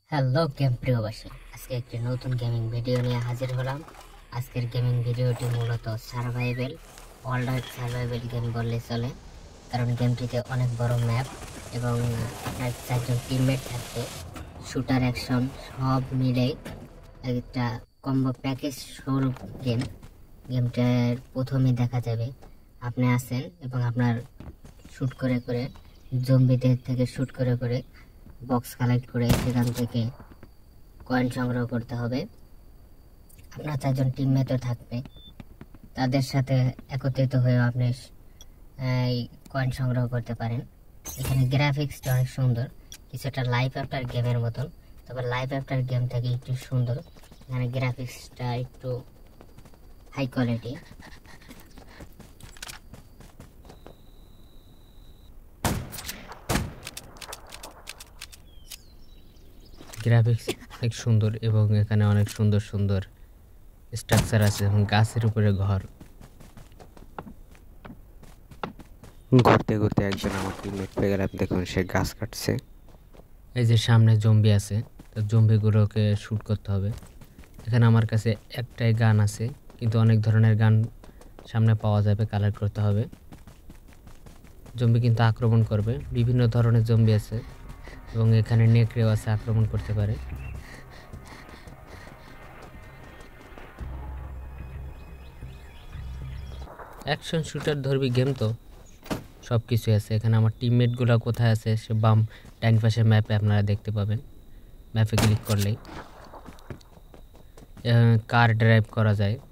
Hello game প্রিয়বাসী, আজকে একটি নতুন গেমিং ভিডিও নিয়ে হাজির হলাম। আজকের গেমিং ভিডিওটি মূলত সার্ভাইভাল ওয়ার্ল্ড সার্ভাইভাল গেম বললে চলে, কারণ গেমটিতে অনেক বড় ম্যাপ এবং আপনার 4জন টিমমেট থাকবে। শুটার অ্যাকশন সব মিলে একটা কম্বো প্যাকেজ স্বরূপ গেমটার প্রথমেই দেখা যাবে আপনি আছেন এবং আপনার শুট করে করে জম্বিদের থেকে শুট করে করে বক্স কালেক্ট করে সেখান থেকে কয়েন সংগ্রহ করতে হবে। আপনার 4জন টিমমেটও থাকবে, তাদের সাথে একত্রিত হয়ে আপনি এই কয়েন সংগ্রহ করতে পারেন। এখানে গ্রাফিক্সটা অনেক সুন্দর, কিছুটা লাইভ আফটার গেমের মতন, তবে লাইভ আফটার গেম থেকে একটু সুন্দর। এখানে গ্রাফিক্সটা একটু হাই কোয়ালিটি। গ্রাফিক্স অনেক সুন্দর এবং এখানে অনেক সুন্দর সুন্দর স্ট্রাকচার আছে এবং গাছের উপরে ঘর। ঘুরতে ঘুরতে একজন আমার টিমমেট পেয়ে গেলাম, দেখুন সে গাছ কাটছে। এই যে সামনে জম্বি আছে, তো জম্বিগুলোকে শ্যুট করতে হবে। এখানে আমার কাছে একটাই গান আছে, কিন্তু অনেক ধরনের গান সামনে পাওয়া যাবে, কালেক্ট করতে হবে। জম্বি কিন্তু আক্রমণ করবে, বিভিন্ন ধরনের জম্বি আছে এবং এখানে নেকড়েও আছে, আক্রমণ করতে পারে। অ্যাকশন শুটার ধরবি গেম, তো সব কিছুই আছে এখানে। আমার টিমমেটগুলো কোথায় আছে সে বাম ডাইন পাশের ম্যাপে আপনারা দেখতে পাবেন। ম্যাপে ক্লিক করলেই কার ড্রাইভ করা যায়।